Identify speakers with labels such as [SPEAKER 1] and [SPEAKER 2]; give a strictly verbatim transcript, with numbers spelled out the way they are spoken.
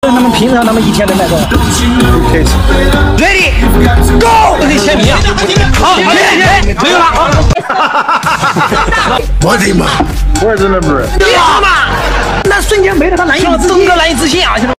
[SPEAKER 1] 他们平常他们一天的那个 ，ready go， 跟签名啊！好，好嘞，没有了啊！
[SPEAKER 2] 我的妈
[SPEAKER 3] ，Where's the number？
[SPEAKER 1] 你好嘛，那瞬间没了，他难以整个难以置信啊！现在。